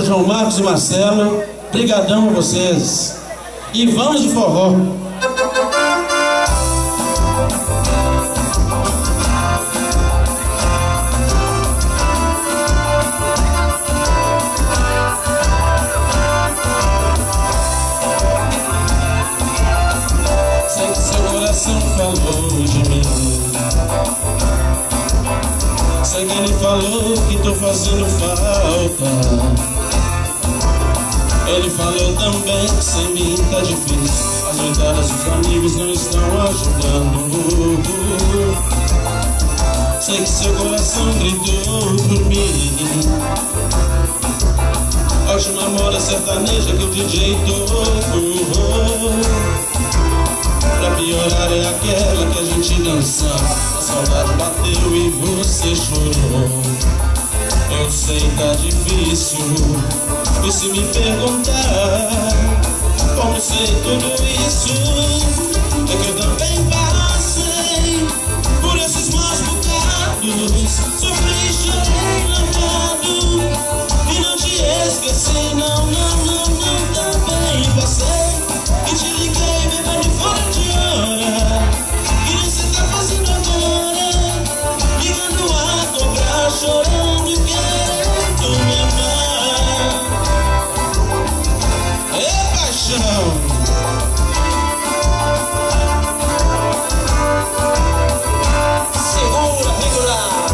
João Marcos e Marcelo, brigadão a vocês. E vamos de forró. Sei que seu coração falou de mim. Sei que ele falou que tô fazendo falta. Ele falou também que sem mim tá difícil. As noitadas dos amigos não estão ajudando. Sei que seu coração gritou por mim. A última moda sertaneja que o DJ tocou. Pra piorar é aquela que a gente dançava. A saudade bateu e você chorou. Eu sei tá difícil. E se me perguntar como sei tudo isso, é que eu também passei por esses maus bocados. Sofri, chorei, lavado e não te esqueci. Não, não, não, não, também passei. E te liguei bebendo fora de hora. E nem cê tá fazendo agora, ligando a cobrar, chorando e querendo me amar. Segura, regular.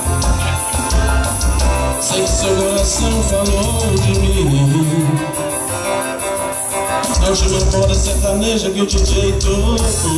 Sei que seu coração falou de mim. A última moda sertaneja que o DJ tocou.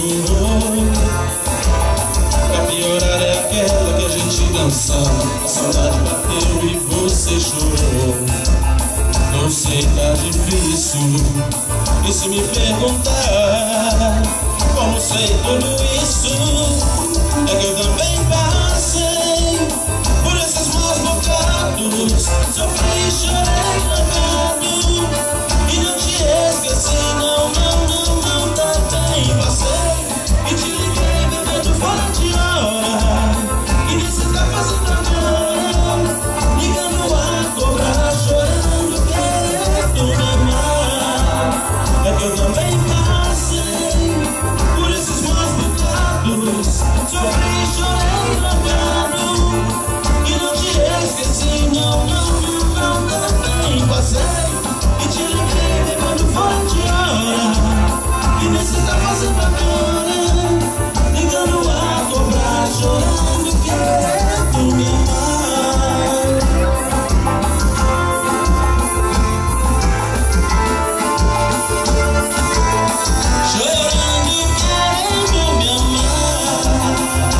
Pra piorar é aquela que a gente dançava. A saudade bateu e você chorou. Não sei, tá difícil. E se me perguntar como sei tudo isso, é que eu também passei por esses maus bocados. Sofri, chorei, lavado e não te esqueci. Não, não, não, não, também passei. E te liguei bebendo fora de hora. E nem cê tá fazendo agora, ligando a cobrar, chorando, querendo me amar. É que eu também passei por esses maus bocados. Sofri, chorei, lavado e não te esqueci. Não, não, não, não, também passei. E te liguei bebendo fora de hora. E nem cê tá fazendo agora, ligando a cobrar, chorando, querendo me amar. Chorando, querendo me amar.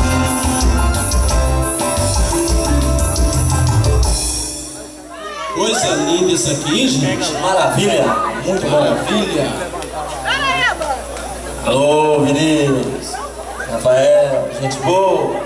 Coisa linda isso aqui, gente. Maravilha, muito bom. Maravilha. Alô, meninos. Rafael, gente boa.